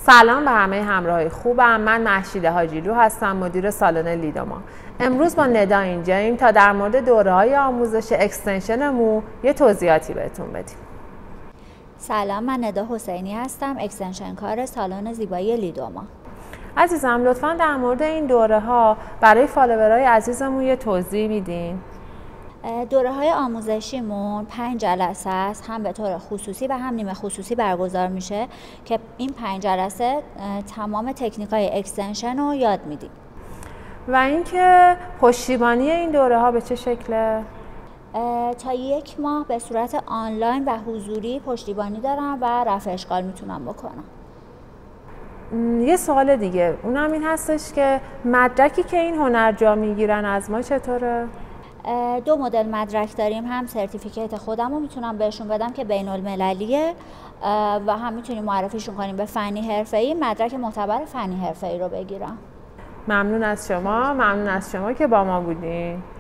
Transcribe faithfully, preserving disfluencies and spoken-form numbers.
سلام به همه همراهای خوبم. من مهشید حاجیلو هستم، مدیر سالن لیدوما. امروز با ندا اینجاییم تا در مورد دوره‌های آموزش اکستنشن مو یه توضیحاتی بهتون بدیم. سلام، من ندا حسینی هستم، اکستنشن کار سالن زیبایی لیدوما. عزیزم لطفاً در مورد این دوره ها برای فالوورای عزیزمون یه توضیح میدین؟ دوره های آموزشیمون پنج جلسه است، هم به طور خصوصی و هم نیمه خصوصی برگزار میشه که این پنج جلسه تمام تکنیک های اکستنشن رو یاد میدیم. و اینکه پشتیبانی این دوره ها به چه شکله؟ تا یک ماه به صورت آنلاین و حضوری پشتیبانی دارم و رفع اشغال میتونم بکنم. یه سوال دیگه، اونم این هستش که مدرکی که این هنرجا میگیرن از ما چطوره؟ دو مدل مدرک داریم، هم سرتیفیکیت خودم رو میتونم بهشون بدم که بین المللیه و هم میتونیم معرفیشون کنیم به فنی حرفه‌ای، مدرک معتبر فنی حرفه‌ای رو بگیرم. ممنون از شما، ممنون از شما که با ما بودین.